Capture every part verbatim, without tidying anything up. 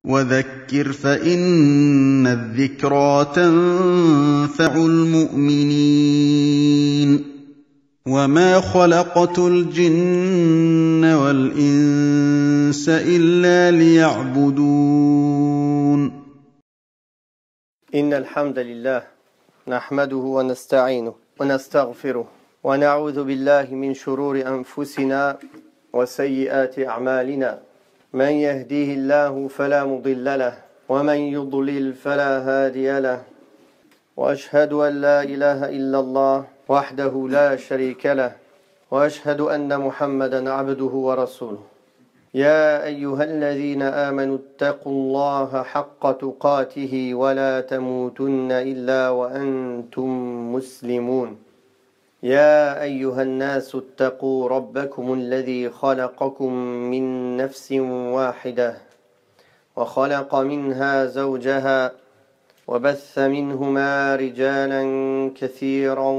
وذكر فإن الذكرى تنفع المؤمنين وما خلقت الجن والإنس إلا ليعبدون إن الحمد لله نحمده ونستعينه ونستغفره ونعوذ بالله من شرور أنفسنا وسيئات أعمالنا من يهديه الله فلا مضل له ومن يضلل فلا هادي له وأشهد أن لا إله إلا الله وحده لا شريك له وأشهد أن محمدا عبده ورسوله يا أيها الذين آمنوا اتقوا الله حق تقاته ولا تموتن إلا وأنتم مسلمون يا أيها الناس اتقوا ربكم الذي خلقكم من نفس واحدة وخلق منها زوجها وبث منهما رجالا كثيرا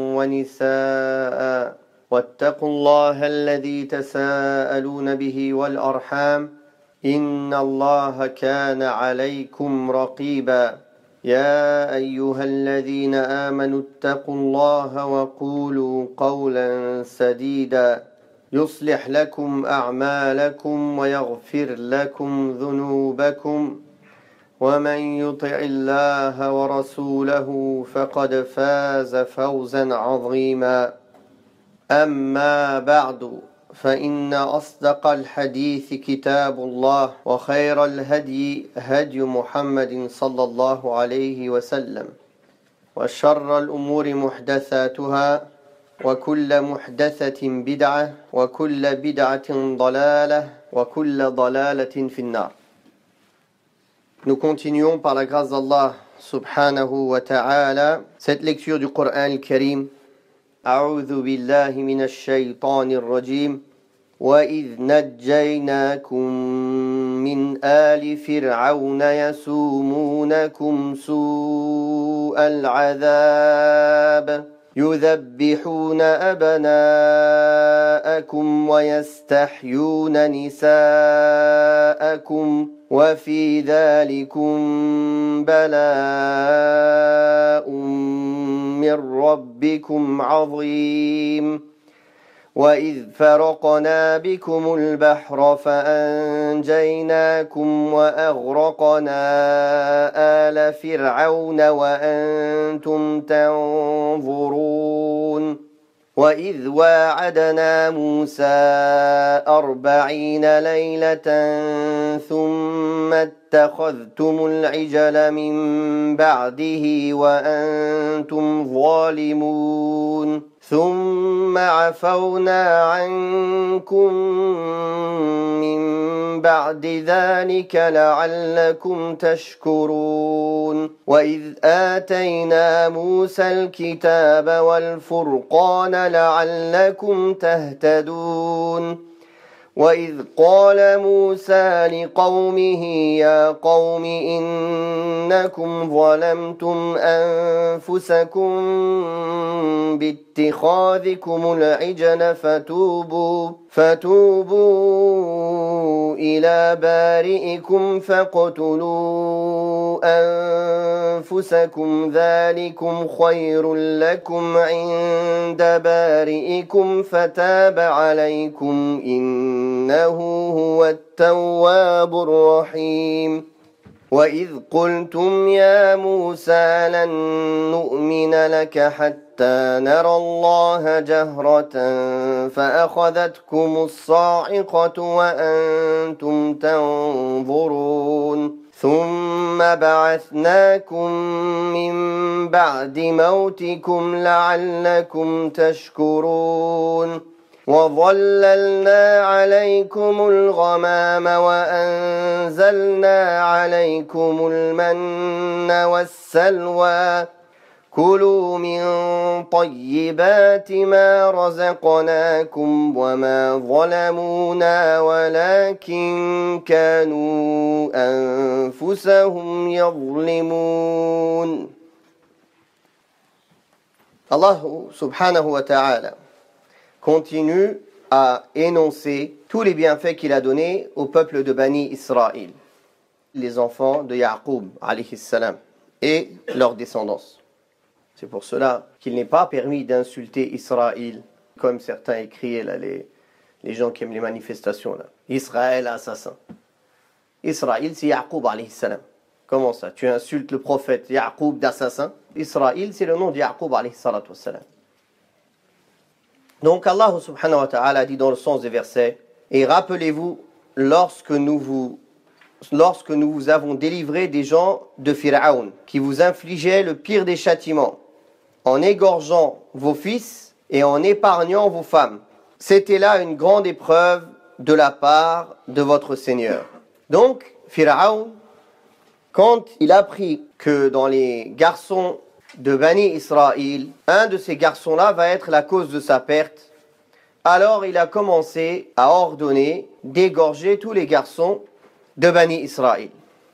ونساء واتقوا الله الذي تساءلون به والأرحام إن الله كان عليكم رقيبا يا أيها الذين آمنوا اتقوا الله وقولوا قولا سديدا يصلح لكم أعمالكم ويغفر لكم ذنوبكم ومن يطع الله ورسوله فقد فاز فوزا عظيما أما بعد فإن أصدق الحديث كتاب الله وخير الهدي هدي محمد صلى الله عليه وسلم وشر الأمور محدثاتها وكل محدثة بدعة وكل بدعة ضلالة وكل ضلالة في النار. Nous continuons par la grâce d'Allah subhanahu wa ta'ala cette lecture du Coran al-Karim. أعوذ بالله من الشيطان الرجيم وإذ نجيناكم من آل فرعون يسومونكم سوء العذاب يذبحون أبناءكم ويستحيون نساءكم وفي ذلكم بلاء من ربكم عظيم وإذ فرقنا بكم البحر فأنجيناكم وأغرقنا آل فرعون وأنتم تنظرون وإذ واعدنا موسى أربعين ليلة ثم اتخذتم العجل من بعده وأنتم ظالمون ثم عفونا عنكم من بعد ذلك لعلكم تشكرون وإذ آتينا موسى الكتاب والفرقان لعلكم تهتدون وإذ قال موسى لقومه يا قوم إنكم ظلمتم أنفسكم باتخاذكم العجل فتوبوا فتوبوا إلى بارئكم فاقتلوا أنفسكم ذلكم خير لكم عند بارئكم فتاب عليكم إنه هو التواب الرحيم وإذ قلتم يا موسى لن نؤمن لك حتى نرى الله جهرة فأخذتكم الصاعقة وأنتم تنظرون ثم بعثناكم من بعد موتكم لعلكم تشكرون وظللنا عليكم الغمام وأنزلنا عليكم المن والسلوى كلوا من طيبات ما رزقناكم وما ظلمونا ولكن كانوا أنفسهم يظلمون. Allah subhanahu wa ta'ala continue à énoncer tous les bienfaits qu'il a donnés au peuple de Bani Israël. les enfants de Yaqub alayhi salam et leur descendance. C'est pour cela qu'il n'est pas permis d'insulter Israël, comme certains écrient là, les, les gens qui aiment les manifestations là. Israël assassin. Israël c'est Yaqub alayhi salam. Comment ça? Tu insultes le prophète Yaqub d'assassin? Israël c'est le nom de Yaqub alayhi salatu wassalam. Donc Allah subhanahu wa ta'ala dit dans le sens des versets, et rappelez-vous lorsque nous vous lorsque nous vous avons délivré des gens de Pharaon qui vous infligeaient le pire des châtiments en égorgeant vos fils et en épargnant vos femmes. C'était là une grande épreuve de la part de votre Seigneur. Donc Pharaon, quand il a appris que dans les garçons de Bani Israël, un de ces garçons-là va être la cause de sa perte, alors il a commencé à ordonner d'égorger tous les garçons de Bani Israël.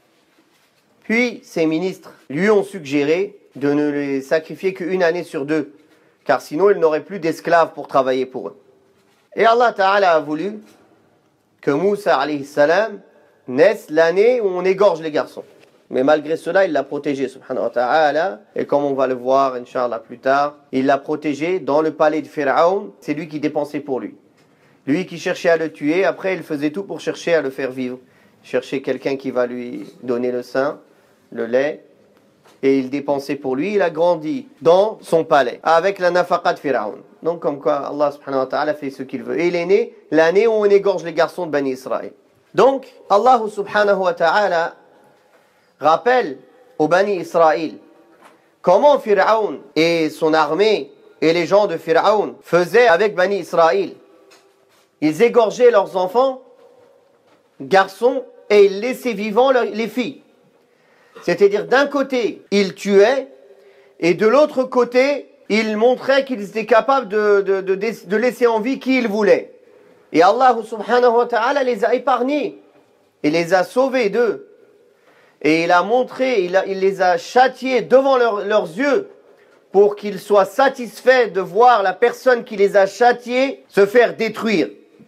Puis ses ministres lui ont suggéré de ne les sacrifier qu'une année sur deux, car sinon il n'aurait plus d'esclaves pour travailler pour eux. Et Allah Ta'ala a voulu que Moussa alayhi salam naisse l'année où on égorge les garçons. Mais malgré cela, il l'a protégé, subhanahu wa ta'ala. Et comme on va le voir, Inch'Allah, plus tard, il l'a protégé dans le palais de Pharaon. C'est lui qui dépensait pour lui. Lui qui cherchait à le tuer, après il faisait tout pour chercher à le faire vivre. Chercher quelqu'un qui va lui donner le sein, le lait. Et il dépensait pour lui. Il a grandi dans son palais, avec la nafaqa de Pharaon. Donc comme quoi, Allah subhanahu wa ta'ala fait ce qu'il veut. Et il est né l'année où on égorge les garçons de Bani Israël. Donc, Allah subhanahu wa ta'ala rappelle aux Bani Israël comment Pharaon et son armée et les gens de Pharaon faisaient avec Bani Israël. Ils égorgeaient leurs enfants, garçons, et ils laissaient vivants les filles. C'est-à-dire d'un côté, ils tuaient, et de l'autre côté, ils montraient qu'ils étaient capables de, de, de, de laisser en vie qui ils voulaient. Et Allah subhanahu wa ta'ala les a épargnés, et les a sauvés d'eux. Et il a montré, il, a, il les a châtiés devant leur, leurs yeux pour qu'ils soient satisfaits de voir la personne qui les a châtiés se faire détruire.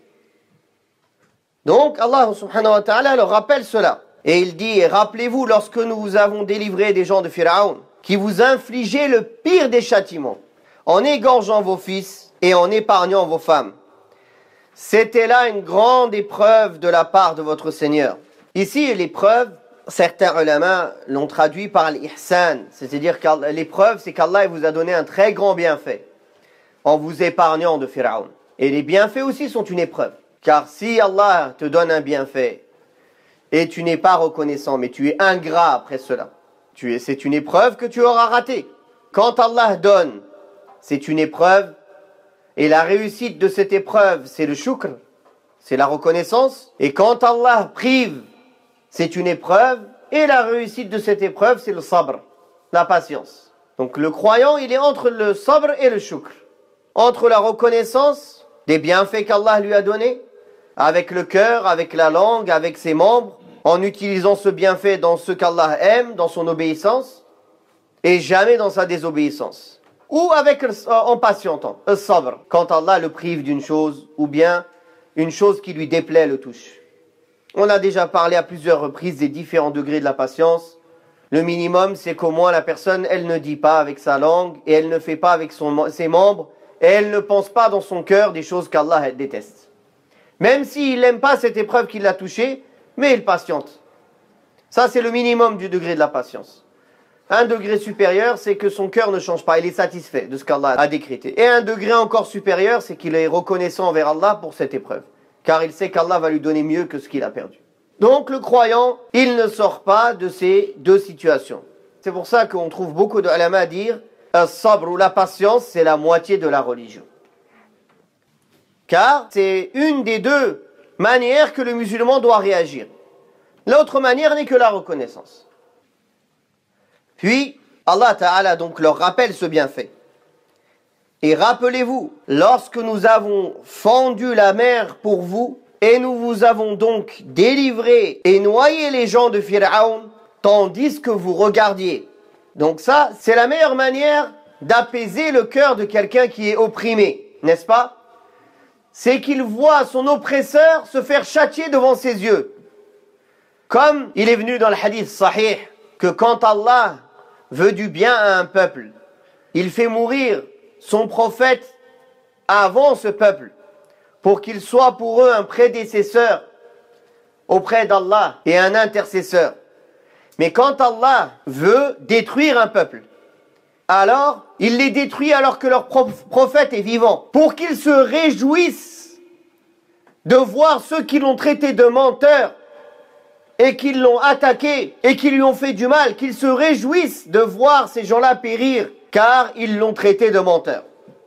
Donc Allah subhanahu wa ta'ala leur rappelle cela. Et il dit, rappelez-vous lorsque nous vous avons délivré des gens de Pharaon, qui vous infligeaient le pire des châtiments, en égorgeant vos fils et en épargnant vos femmes. C'était là une grande épreuve de la part de votre Seigneur. Ici, l'épreuve, certains ulama l'ont traduit par l'ihsan, c'est-à-dire que l'épreuve, c'est qu'Allah vous a donné un très grand bienfait en vous épargnant de Pharaon. Et les bienfaits aussi sont une épreuve. Car si Allah te donne un bienfait et tu n'es pas reconnaissant, mais tu es ingrat après cela, tu es, c'est une épreuve que tu auras ratée. Quand Allah donne, c'est une épreuve, et la réussite de cette épreuve, c'est le shukr, c'est la reconnaissance. Et quand Allah prive, c'est une épreuve, et la réussite de cette épreuve, c'est le sabr, la patience. Donc le croyant, il est entre le sabr et le shukr, entre la reconnaissance des bienfaits qu'Allah lui a donnés, avec le cœur, avec la langue, avec ses membres, en utilisant ce bienfait dans ce qu'Allah aime, dans son obéissance, et jamais dans sa désobéissance. Ou avec, en patientant, le sabr, quand Allah le prive d'une chose, ou bien une chose qui lui déplaît le touche. On a déjà parlé à plusieurs reprises des différents degrés de la patience. Le minimum, c'est qu'au moins la personne, elle ne dit pas avec sa langue, et elle ne fait pas avec son, ses membres, et elle ne pense pas dans son cœur des choses qu'Allah déteste. Même s'il n'aime pas cette épreuve qui l'a touché, mais il patiente. Ça, c'est le minimum du degré de la patience. Un degré supérieur, c'est que son cœur ne change pas, il est satisfait de ce qu'Allah a décrété. Et un degré encore supérieur, c'est qu'il est reconnaissant envers Allah pour cette épreuve, car il sait qu'Allah va lui donner mieux que ce qu'il a perdu. Donc le croyant, il ne sort pas de ces deux situations. C'est pour ça qu'on trouve beaucoup de ulama à dire « As-sabr » ou la patience, c'est la moitié de la religion. Car c'est une des deux manières que le musulman doit réagir. L'autre manière n'est que la reconnaissance. Puis, Allah Ta'ala donc leur rappelle ce bienfait. Et rappelez-vous, lorsque nous avons fendu la mer pour vous, et nous vous avons donc délivré et noyé les gens de Pharaon, tandis que vous regardiez. Donc ça, c'est la meilleure manière d'apaiser le cœur de quelqu'un qui est opprimé, n'est-ce pas? C'est qu'il voit son oppresseur se faire châtier devant ses yeux. Comme il est venu dans le hadith sahih que quand Allah veut du bien à un peuple, il fait mourir son prophète avant ce peuple pour qu'il soit pour eux un prédécesseur auprès d'Allah et un intercesseur. Mais quand Allah veut détruire un peuple, alors il les détruit alors que leur prophète est vivant, pour qu'ils se réjouissent de voir ceux qui l'ont traité de menteur et qui l'ont attaqué et qui lui ont fait du mal, qu'ils se réjouissent de voir ces gens-là périr, car ils l'ont traité de menteur.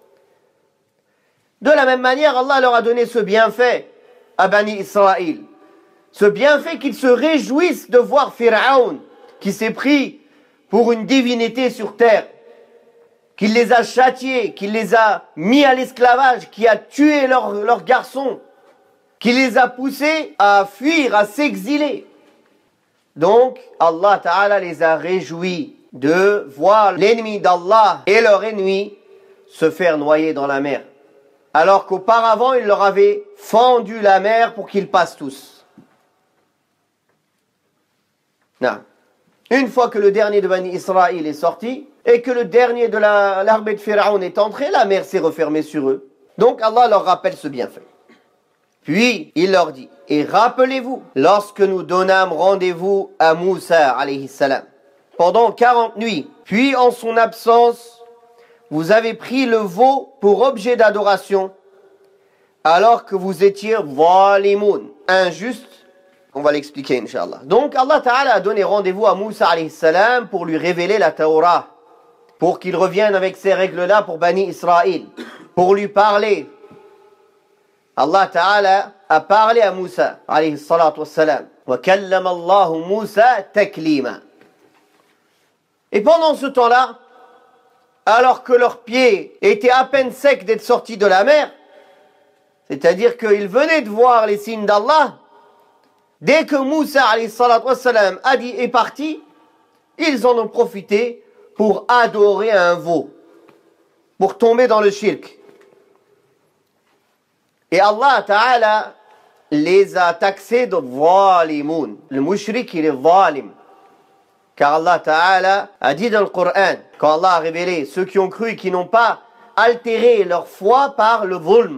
De la même manière, Allah leur a donné ce bienfait à Bani Israël. Ce bienfait qu'ils se réjouissent de voir Pharaon, qui s'est pris pour une divinité sur terre, qu'il les a châtiés, qu'il les a mis à l'esclavage, qui a tué leurs leur garçons, qui les a poussés à fuir, à s'exiler. Donc, Allah Ta'ala les a réjouis de voir l'ennemi d'Allah et leur ennemi se faire noyer dans la mer. Alors qu'auparavant, il leur avait fendu la mer pour qu'ils passent tous. Non. Une fois que le dernier de Bani Israël est sorti, et que le dernier de l'armée de Pharaon est entré, la mer s'est refermée sur eux. Donc Allah leur rappelle ce bienfait. Puis il leur dit, et rappelez-vous, lorsque nous donnâmes rendez-vous à Moussa, alayhi salam, pendant quarante nuits, puis en son absence, vous avez pris le veau pour objet d'adoration, alors que vous étiez zalimoun, injuste. On va l'expliquer, Inch'Allah. Donc Allah Ta'ala a donné rendez-vous à Moussa, alayhi salam, pour lui révéler la Torah, pour qu'il revienne avec ces règles-là pour Bani Israël, pour lui parler. Allah Ta'ala a parlé à Moussa, alayhi salatu wassalam. Wa kallama Allahu Moussa taklima. Et pendant ce temps-là, alors que leurs pieds étaient à peine secs d'être sortis de la mer, c'est-à-dire qu'ils venaient de voir les signes d'Allah, dès que Moussa alayhi salatu wassalam a dit est parti, ils en ont profité pour adorer un veau, pour tomber dans le shirk. Et Allah Ta'ala les a taxés de zalimoun. Le mushrik, il est zalim. Car Allah Ta'ala a dit dans le Coran, quand Allah a révélé ceux qui ont cru et qui n'ont pas altéré leur foi par le zulm.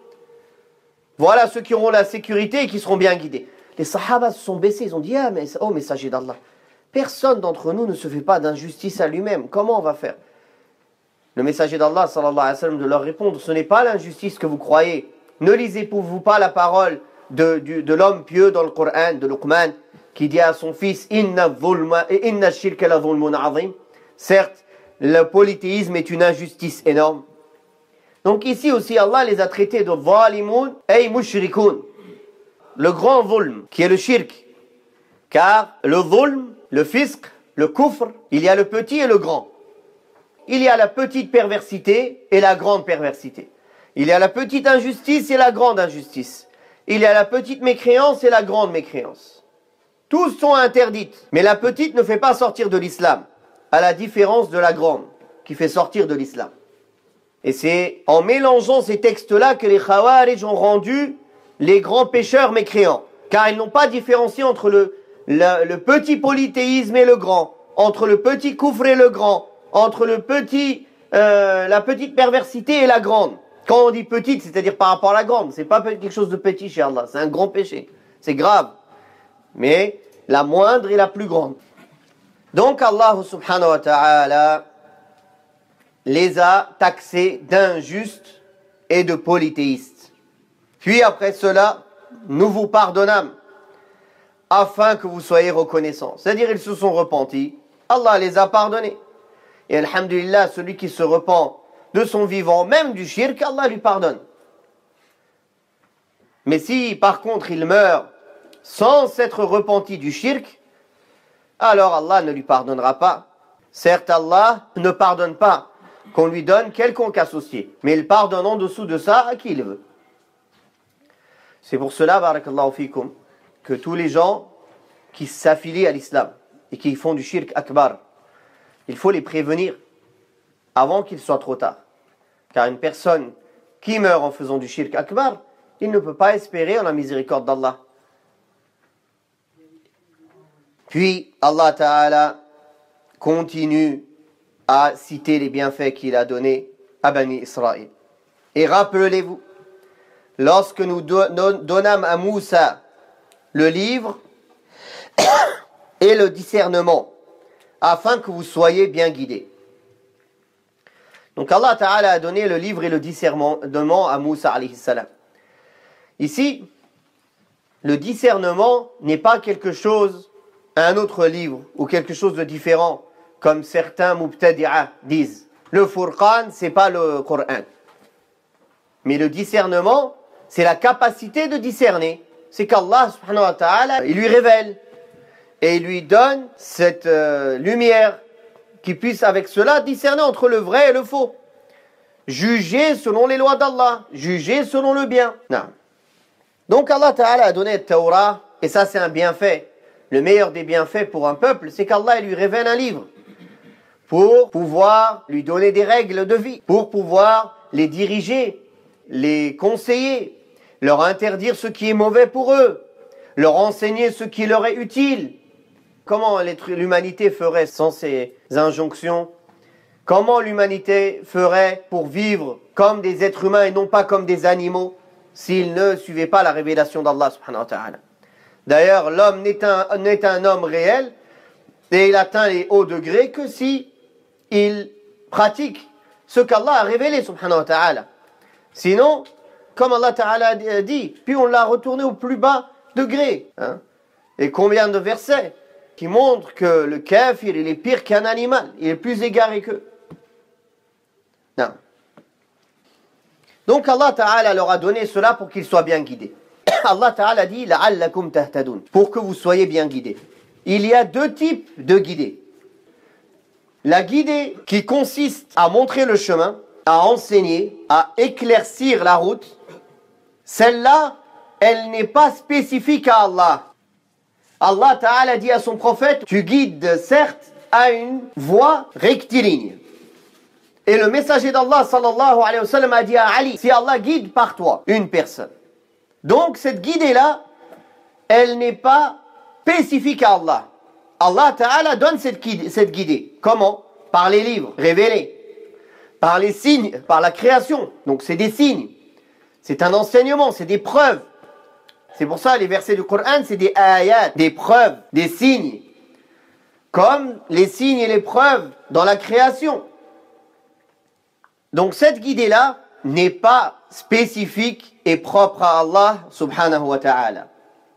Voilà ceux qui auront la sécurité et qui seront bien guidés. Les Sahaba se sont baissés, ils ont dit, ah, mais, oh messager d'Allah, personne d'entre nous ne se fait pas d'injustice à lui-même. Comment on va faire? Le messager d'Allah, sallallahu alayhi wa sallam, de leur répondre, ce n'est pas l'injustice que vous croyez. Ne lisez-vous pas la parole de, de, de l'homme pieux dans le Coran, de Luqman, qui dit à son fils, Inna inna shirka la zulmun azim. Certes, le polythéisme est une injustice énorme. Donc ici aussi, Allah les a traités de zalimoun et mushrikoun. Le grand zulm, qui est le shirk. Car le zulm, le fisq, le kufr, il y a le petit et le grand. Il y a la petite perversité et la grande perversité. Il y a la petite injustice et la grande injustice. Il y a la petite mécréance et la grande mécréance. Tous sont interdites, mais la petite ne fait pas sortir de l'islam, à la différence de la grande, qui fait sortir de l'islam. Et c'est en mélangeant ces textes-là que les Khawarij ont rendu les grands pécheurs mécréants. Car ils n'ont pas différencié entre le, le, le petit polythéisme et le grand, entre le petit kufr et le grand, entre le petit, euh, la petite perversité et la grande. Quand on dit petite, c'est-à-dire par rapport à la grande, c'est pas quelque chose de petit chez Allah, c'est un grand péché, c'est grave. Mais la moindre et la plus grande. Donc Allah subhanahu wa ta'ala les a taxés d'injustes et de polythéistes. Puis après cela, nous vous pardonnâmes, afin que vous soyez reconnaissants. C'est-à-dire ils se sont repentis, Allah les a pardonnés. Et alhamdulillah, celui qui se repent de son vivant, même du shirk, Allah lui pardonne. Mais si par contre il meurt sans s'être repenti du shirk, alors Allah ne lui pardonnera pas. Certes, Allah ne pardonne pas qu'on lui donne quelconque associé, mais il pardonne en dessous de ça à qui il veut. C'est pour cela, barakallahu fikum, que tous les gens qui s'affilient à l'islam et qui font du shirk akbar, il faut les prévenir avant qu'il soit trop tard. Car une personne qui meurt en faisant du shirk akbar, il ne peut pas espérer en la miséricorde d'Allah. Puis Allah Ta'ala continue à citer les bienfaits qu'il a donnés à Bani Israël. Et rappelez-vous, lorsque nous donnâmes à Moussa le livre et le discernement, afin que vous soyez bien guidés. Donc Allah Ta'ala a donné le livre et le discernement à Moussa alayhi salam. Ici, le discernement n'est pas quelque chose, un autre livre, ou quelque chose de différent, comme certains mubtadi'a disent. Le Furqan, c'est pas le Coran. Mais le discernement, c'est la capacité de discerner. C'est qu'Allah subhanahu wa ta'ala, il lui révèle. Et il lui donne cette euh, lumière qui puisse avec cela discerner entre le vrai et le faux. Juger selon les lois d'Allah. Juger selon le bien. Non. Donc Allah Ta'ala a donné le Torah, et ça c'est un bienfait. Le meilleur des bienfaits pour un peuple, c'est qu'Allah lui révèle un livre. Pour pouvoir lui donner des règles de vie. Pour pouvoir les diriger, les conseiller, leur interdire ce qui est mauvais pour eux, leur enseigner ce qui leur est utile. Comment l'humanité ferait sans ces injonctions? Comment l'humanité ferait pour vivre comme des êtres humains et non pas comme des animaux s'ils ne suivaient pas la révélation d'Allah subhanahu wa ta'ala? D'ailleurs, l'homme n'est un, n'est un homme réel et il atteint les hauts degrés que si il pratique ce qu'Allah a révélé subhanahu wa ta'ala. Sinon, comme Allah ta'ala a dit, puis on l'a retourné au plus bas degré. Hein? Et combien de versets qui montrent que le kafir, il est pire qu'un animal, il est plus égaré qu'eux. Non. Donc Allah Ta'ala leur a donné cela pour qu'ils soient bien guidés. Allah Ta'ala dit « La'allakum tahtadun » pour que vous soyez bien guidés. Il y a deux types de guidés. La guidée qui consiste à montrer le chemin, à enseigner, à éclaircir la route, celle-là, elle n'est pas spécifique à Allah. Allah Ta'ala dit à son prophète, tu guides certes à une voie rectiligne. Et le messager d'Allah sallallahu alayhi wa sallam a dit à Ali, si Allah guide par toi une personne. Donc cette guidée-là, elle n'est pas spécifique à Allah. Allah Ta'ala donne cette guidée, cette guidée. Comment? Par les livres révélés, par les signes, par la création. Donc c'est des signes, c'est un enseignement, c'est des preuves. C'est pour ça les versets du Coran, c'est des ayats, des preuves, des signes. Comme les signes et les preuves dans la création. Donc cette guidée-là n'est pas spécifique et propre à Allah subhanahu wa ta'ala.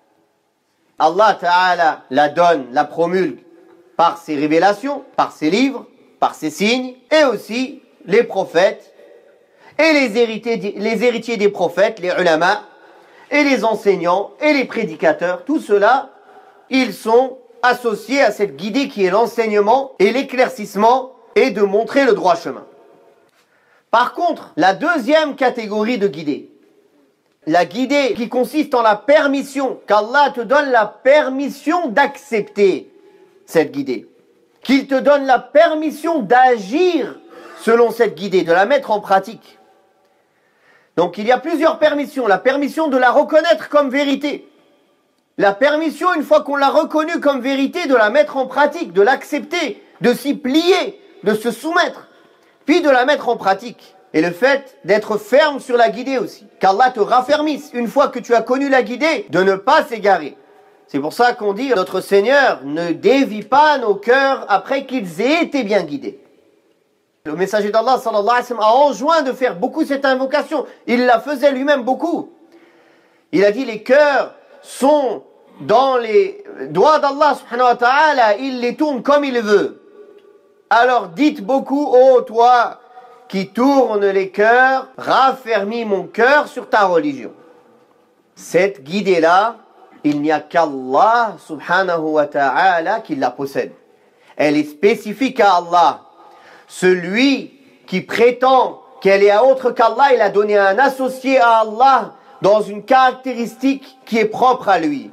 Allah ta'ala la donne, la promulgue par ses révélations, par ses livres, par ses signes, et aussi les prophètes, et les héritiers, les héritiers des prophètes, les ulama, et les enseignants, et les prédicateurs, tout cela, ils sont associés à cette guidée qui est l'enseignement et l'éclaircissement et de montrer le droit chemin. Par contre, la deuxième catégorie de guidée, la guidée qui consiste en la permission, qu'Allah te donne la permission d'accepter cette guidée, qu'il te donne la permission d'agir selon cette guidée, de la mettre en pratique. Donc il y a plusieurs permissions. La permission de la reconnaître comme vérité. La permission, une fois qu'on l'a reconnue comme vérité, de la mettre en pratique, de l'accepter, de s'y plier, de se soumettre, puis de la mettre en pratique. Et le fait d'être ferme sur la guidée aussi. Qu'Allah te raffermisse, une fois que tu as connu la guidée, de ne pas s'égarer. C'est pour ça qu'on dit, notre Seigneur ne dévie pas nos cœurs après qu'ils aient été bien guidés. Le messager d'Allah sallallahu alayhi wa sallam a enjoint de faire beaucoup cette invocation. Il la faisait lui-même beaucoup. Il a dit, les cœurs sont dans les doigts d'Allah subhanahu wa ta'ala, il les tourne comme il veut. Alors dites beaucoup, ô toi qui tourne les cœurs, raffermis mon cœur sur ta religion. Cette guidée-là, il n'y a qu'Allah subhanahu wa ta'ala qui la possède. Elle est spécifique à Allah. Celui qui prétend qu'elle est à autre qu'Allah, il a donné un associé à Allah dans une caractéristique qui est propre à lui.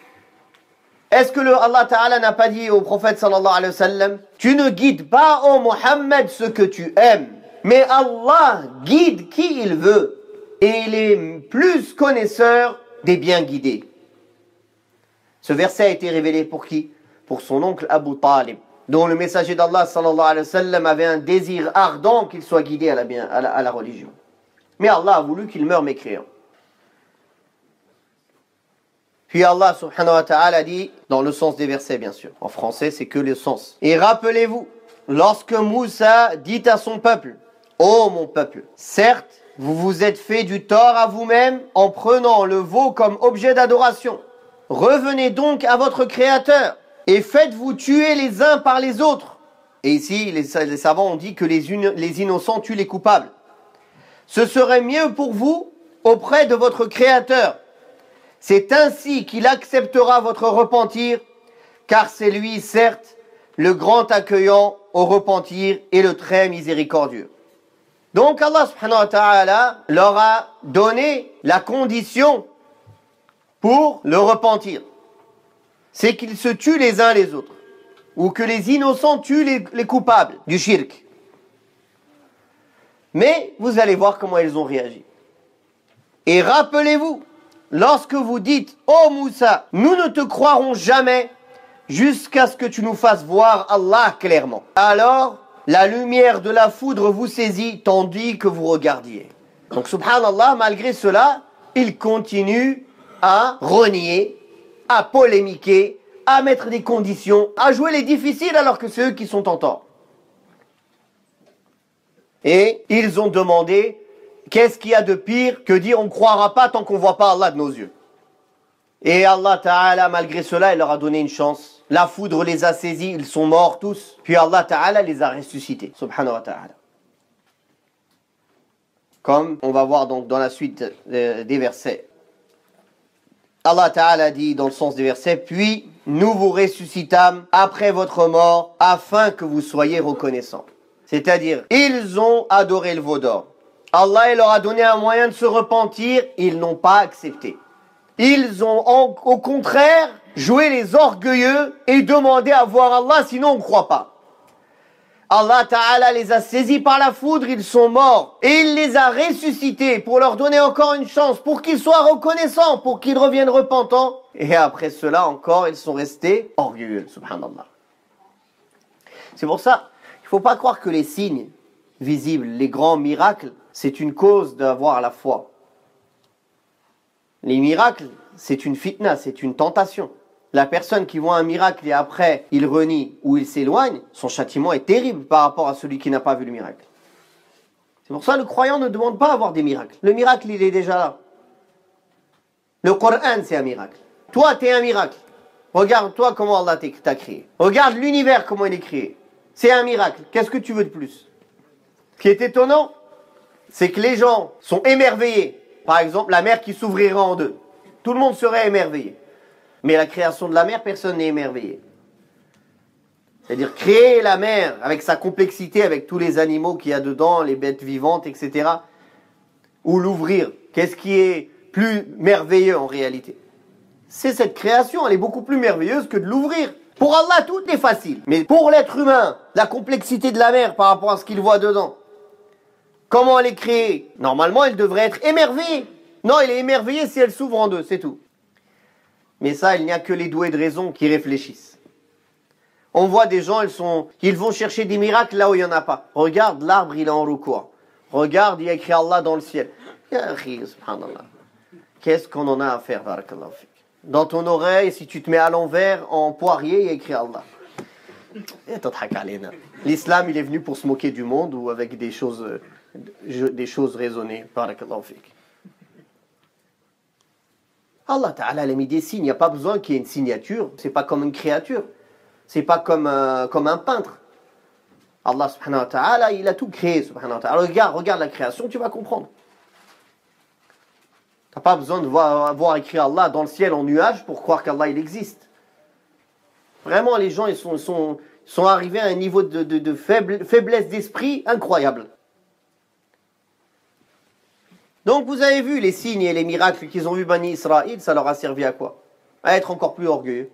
Est-ce que le Allah Ta'ala n'a pas dit au prophète sallallahu alayhi wa sallam, tu ne guides pas, ô Mohammed, ce que tu aimes, mais Allah guide qui il veut, et il est plus connaisseur des bien guidés. Ce verset a été révélé pour qui? pour son oncle Abu Talib, dont le messager d'Allah sallallahu alayhi wa sallam avait un désir ardent qu'il soit guidé à la, bien, à la, à la religion. Mais Allah a voulu qu'il meure mécréant. Puis Allah subhanahu wa ta'ala dit, dans le sens des versets bien sûr, en français c'est que le sens. Et rappelez-vous, lorsque Moussa dit à son peuple, ô mon peuple, certes, vous vous êtes fait du tort à vous-même en prenant le veau comme objet d'adoration. Revenez donc à votre Créateur et faites-vous tuer les uns par les autres. Et ici, les, les savants ont dit que les, les innocents tuent les coupables. Ce serait mieux pour vous auprès de votre Créateur. C'est ainsi qu'il acceptera votre repentir, car c'est lui, certes, le grand accueillant au repentir et le très miséricordieux. Donc Allah subhanahu wa ta'ala leur a donné la condition pour le repentir. C'est qu'ils se tuent les uns les autres, ou que les innocents tuent les, les coupables du shirk. Mais vous allez voir comment ils ont réagi. Et rappelez-vous, lorsque vous dites « Ô Moussa, nous ne te croirons jamais jusqu'à ce que tu nous fasses voir Allah clairement. » Alors, la lumière de la foudre vous saisit tandis que vous regardiez. Donc, subhanallah, malgré cela, il continue à renier, à polémiquer, à mettre des conditions, à jouer les difficiles alors que c'est eux qui sont en tort. Et ils ont demandé, qu'est-ce qu'il y a de pire que dire on ne croira pas tant qu'on ne voit pas Allah de nos yeux. Et Allah Ta'ala, malgré cela, il leur a donné une chance. La foudre les a saisis, ils sont morts tous. Puis Allah Ta'ala les a ressuscités. Subhanahu wa Ta'ala. Comme on va voir donc dans la suite des versets. Allah Ta'ala dit dans le sens des versets, puis nous vous ressuscitâmes après votre mort afin que vous soyez reconnaissants. C'est-à-dire, ils ont adoré le veau d'or. Allah il leur a donné un moyen de se repentir, ils n'ont pas accepté. Ils ont en, au contraire joué les orgueilleux et demandé à voir Allah, sinon on ne croit pas. Allah Ta'ala les a saisis par la foudre, ils sont morts. Et il les a ressuscités pour leur donner encore une chance, pour qu'ils soient reconnaissants, pour qu'ils reviennent repentants. Et après cela encore, ils sont restés orgueilleux, subhanallah. C'est pour ça, il ne faut pas croire que les signes visibles, les grands miracles, c'est une cause d'avoir la foi. Les miracles, c'est une fitna, c'est une tentation. La personne qui voit un miracle et après il renie ou il s'éloigne, son châtiment est terrible par rapport à celui qui n'a pas vu le miracle. C'est pour ça que le croyant ne demande pas à avoir des miracles. Le miracle, il est déjà là. Le Coran, c'est un miracle. Toi, tu es un miracle. Regarde-toi comment Allah t'a créé. Regarde l'univers, comment il est créé. C'est un miracle. Qu'est-ce que tu veux de plus? Ce qui est étonnant, c'est que les gens sont émerveillés. Par exemple, la mer qui s'ouvrira en deux. Tout le monde serait émerveillé. Mais la création de la mer, personne n'est émerveillé. C'est-à-dire créer la mer avec sa complexité, avec tous les animaux qu'il y a dedans, les bêtes vivantes, et cetera. Ou l'ouvrir. Qu'est-ce qui est plus merveilleux en réalité? C'est cette création, elle est beaucoup plus merveilleuse que de l'ouvrir. Pour Allah, tout est facile. Mais pour l'être humain, la complexité de la mer par rapport à ce qu'il voit dedans, comment elle est créée? Normalement, elle devrait être émerveillée. Non, elle est émerveillée si elle s'ouvre en deux, c'est tout. Mais ça, il n'y a que les doués de raison qui réfléchissent. On voit des gens, ils, sont, ils vont chercher des miracles là où il n'y en a pas. Regarde, l'arbre, il est en recours. Regarde, il y a écrit Allah dans le ciel. Qu'est-ce qu'on en a à faire, barakallahu fik. Dans ton oreille, si tu te mets à l'envers, en poirier, il y a écrit Allah. L'islam, il est venu pour se moquer du monde ou avec des choses, des choses raisonnées. Barakallahu fik. Allah Ta'ala a mis des signes. Il n'y a pas besoin qu'il y ait une signature. Ce n'est pas comme une créature. Ce n'est pas comme, euh, comme un peintre. Allah Subhanahu wa Ta'ala, il a tout créé. Subhanahu wa Ta'ala. Regarde, regarde la création, tu vas comprendre. Tu n'as pas besoin de voir, voir écrit Allah dans le ciel en nuage pour croire qu'Allah il existe. Vraiment, les gens ils sont, ils sont, ils sont arrivés à un niveau de, de, de faible, faiblesse d'esprit incroyable. Donc vous avez vu les signes et les miracles qu'ils ont vus Bani Israël, ça leur a servi à quoi? À être encore plus orgueilleux.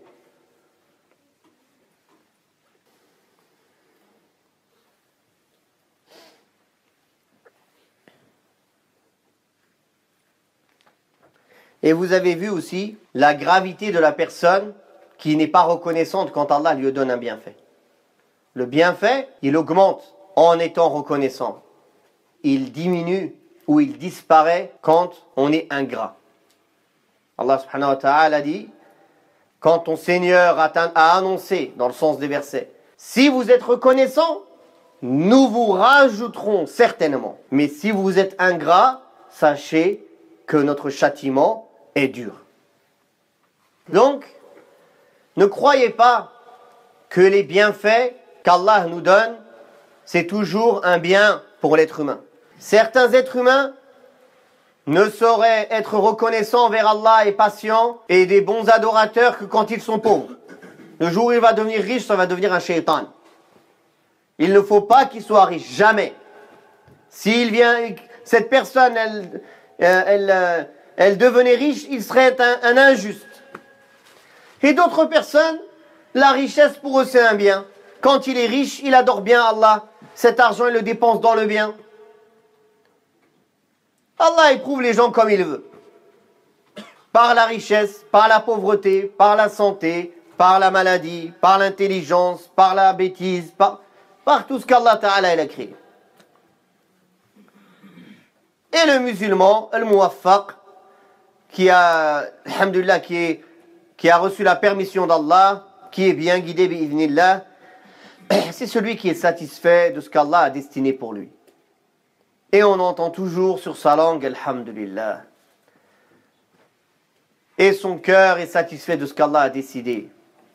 Et vous avez vu aussi la gravité de la personne qui n'est pas reconnaissante quand Allah lui donne un bienfait. Le bienfait, il augmente en étant reconnaissant. Il diminue ou il disparaît quand on est ingrat. Allah subhanahu wa ta'ala dit, quand ton Seigneur a, a annoncé, dans le sens des versets, si vous êtes reconnaissant, nous vous rajouterons certainement. Mais si vous êtes ingrat, sachez que notre châtiment est dur. Donc, ne croyez pas que les bienfaits qu'Allah nous donne, c'est toujours un bien pour l'être humain. Certains êtres humains ne sauraient être reconnaissants envers Allah et patients et des bons adorateurs que quand ils sont pauvres. Le jour où il va devenir riche, ça va devenir un shaitan. Il ne faut pas qu'il soit riche, jamais. S'il vient, cette personne, elle, elle, elle, elle devenait riche, il serait un, un injuste. Et d'autres personnes, la richesse pour eux c'est un bien. Quand il est riche, il adore bien Allah. Cet argent, il le dépense dans le bien. Allah éprouve les gens comme il veut. Par la richesse, par la pauvreté, par la santé, par la maladie, par l'intelligence, par la bêtise, par, par tout ce qu'Allah Ta'ala a créé. Et le musulman, le muwaffaq, qui a, alhamdulillah, qui, est, qui a reçu la permission d'Allah, qui est bien guidé, bi'idhnillah, c'est celui qui est satisfait de ce qu'Allah a destiné pour lui. Et on entend toujours sur sa langue, alhamdulillah. Et son cœur est satisfait de ce qu'Allah a décidé.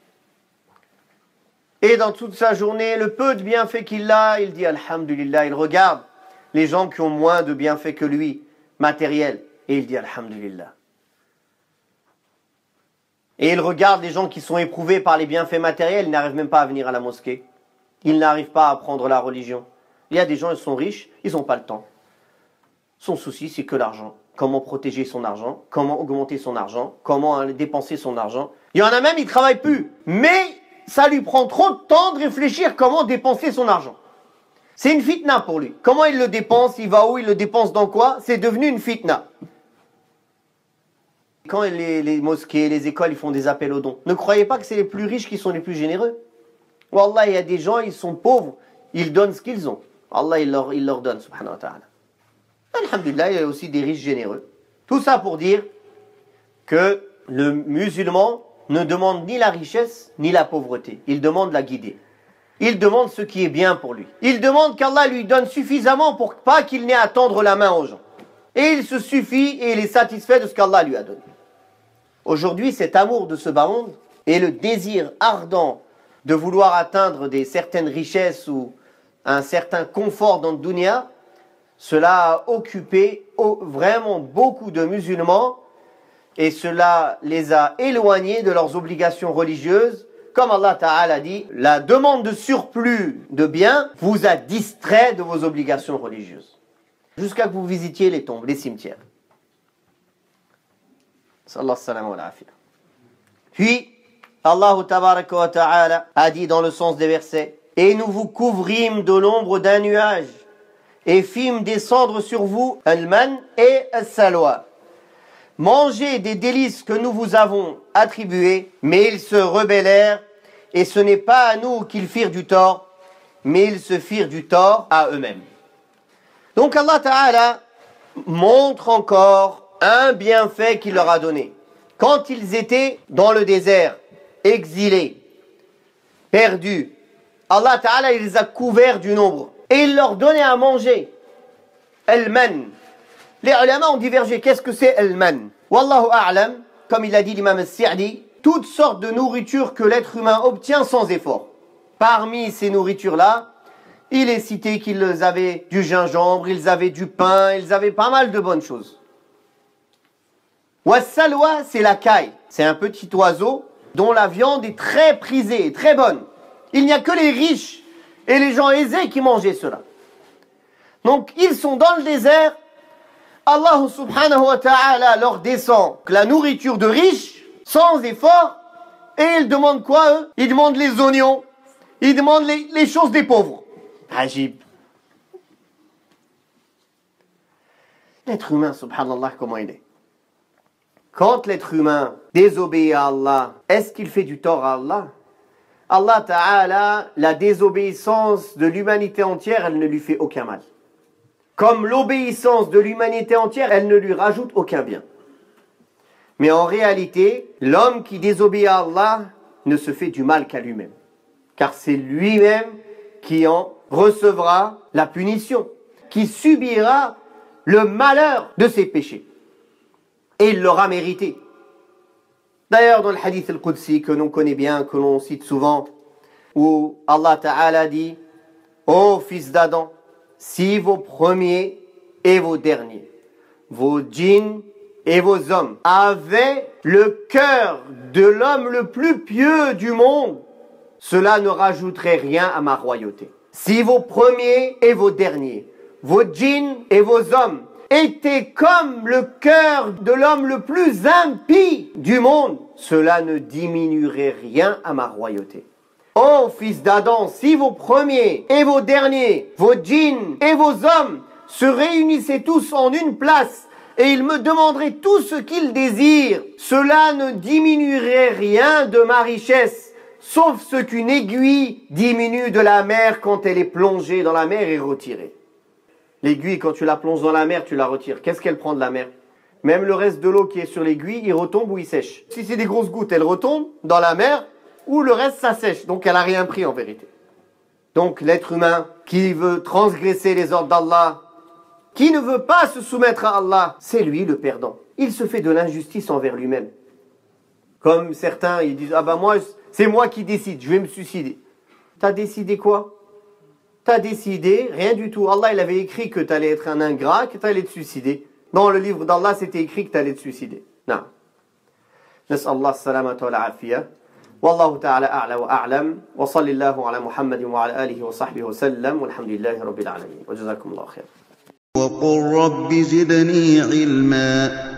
Et dans toute sa journée, le peu de bienfaits qu'il a, il dit alhamdulillah. Il regarde les gens qui ont moins de bienfaits que lui, matériels, et il dit alhamdulillah. Et il regarde les gens qui sont éprouvés par les bienfaits matériels, ils n'arrivent même pas à venir à la mosquée. Ils n'arrivent pas à apprendre la religion. Il y a des gens, ils sont riches, ils n'ont pas le temps. Son souci, c'est que l'argent. Comment protéger son argent, comment augmenter son argent, comment dépenser son argent. Il y en a même, il ne travaille plus. Mais ça lui prend trop de temps de réfléchir comment dépenser son argent. C'est une fitna pour lui. Comment il le dépense, il va où, il le dépense dans quoi, c'est devenu une fitna. Quand les, les mosquées, les écoles, ils font des appels aux dons, ne croyez pas que c'est les plus riches qui sont les plus généreux. Wallah, il y a des gens, ils sont pauvres, ils donnent ce qu'ils ont. Allah, il leur, il leur donne, subhanahu wa ta'ala. Alhamdulillah, il y a aussi des riches généreux. Tout ça pour dire que le musulman ne demande ni la richesse, ni la pauvreté. Il demande la guidée. Il demande ce qui est bien pour lui. Il demande qu'Allah lui donne suffisamment pour pas qu'il n'ait à tendre la main aux gens. Et il se suffit et il est satisfait de ce qu'Allah lui a donné. Aujourd'hui, cet amour de ce bas monde et le désir ardent de vouloir atteindre des certaines richesses ou un certain confort dans le dunya, cela a occupé vraiment beaucoup de musulmans et cela les a éloignés de leurs obligations religieuses. Comme Allah Ta'ala dit, la demande de surplus de biens vous a distrait de vos obligations religieuses. Jusqu'à que vous visitiez les tombes, les cimetières. Sallallahu alayhi wa sallam. Puis, Allah Tabaraka wa Ta'ala a dit dans le sens des versets, « Et nous vous couvrîmes de l'ombre d'un nuage, et fîmes descendre sur vous al-man et al-salwa. Mangez des délices que nous vous avons attribués, mais ils se rebellèrent, et ce n'est pas à nous qu'ils firent du tort, mais ils se firent du tort à eux-mêmes. » Donc Allah Ta'ala montre encore un bienfait qu'il leur a donné. Quand ils étaient dans le désert, exilés, perdus, Allah Ta'ala il les a couverts d'une ombre. Et il leur donnait à manger. Al-man. Les ulama ont divergé. Qu'est-ce que c'est al-man? Wallahu a'lam, comme il a dit l'imam al-Sa'di, toutes sortes de nourritures que l'être humain obtient sans effort. Parmi ces nourritures-là, il est cité qu'ils avaient du gingembre, ils avaient du pain, ils avaient pas mal de bonnes choses. Wassalwa, c'est la caille. C'est un petit oiseau dont la viande est très prisée, très bonne. Il n'y a que les riches et les gens aisés qui mangeaient cela. Donc, ils sont dans le désert. Allah subhanahu wa ta'ala leur descend la nourriture de riches, sans effort. Et ils demandent quoi, eux? Ils demandent les oignons. Ils demandent les, les choses des pauvres. Ajib. L'être humain, subhanallah, comment il est. Quand l'être humain désobéit à Allah, est-ce qu'il fait du tort à Allah? Allah Ta'ala, la désobéissance de l'humanité entière, elle ne lui fait aucun mal. Comme l'obéissance de l'humanité entière, elle ne lui rajoute aucun bien. Mais en réalité, l'homme qui désobéit à Allah ne se fait du mal qu'à lui-même. Car c'est lui-même qui en recevra la punition, qui subira le malheur de ses péchés. Et il l'aura mérité. D'ailleurs, dans le hadith al-Qudsi que l'on connaît bien, que l'on cite souvent, où Allah Ta'ala dit « Ô fils d'Adam, si vos premiers et vos derniers, vos djinns et vos hommes avaient le cœur de l'homme le plus pieux du monde, cela ne rajouterait rien à ma royauté. Si vos premiers et vos derniers, vos djinns et vos hommes étaient comme le cœur de l'homme le plus impie du monde, cela ne diminuerait rien à ma royauté. Ô fils d'Adam, si vos premiers et vos derniers, vos djinns et vos hommes se réunissaient tous en une place et ils me demanderaient tout ce qu'ils désirent, cela ne diminuerait rien de ma richesse, sauf ce qu'une aiguille diminue de la mer quand elle est plongée dans la mer et retirée. L'aiguille, quand tu la plonges dans la mer, tu la retires. Qu'est-ce qu'elle prend de la mer? Même le reste de l'eau qui est sur l'aiguille, il retombe ou il sèche. Si c'est des grosses gouttes, elles retombent dans la mer, ou le reste, ça sèche. Donc elle n'a rien pris en vérité. Donc l'être humain qui veut transgresser les ordres d'Allah, qui ne veut pas se soumettre à Allah, c'est lui le perdant. Il se fait de l'injustice envers lui-même. Comme certains, ils disent, ah ben moi, c'est moi qui décide, je vais me suicider. T'as décidé quoi? T'as décidé rien du tout. Allah, il avait écrit que tu allais être un ingrat, que tu allais te suicider. Dans le livre d'Allah, c'était écrit que tu allais te suicider. Non. نسأل الله السلامة والعافية والله تعالى أعلى وأعلم وصل الله على محمد وعلى آله وصحبه وسلم والحمد لله رب العالمين وجزاكم الله خير. وقل رب زدني علما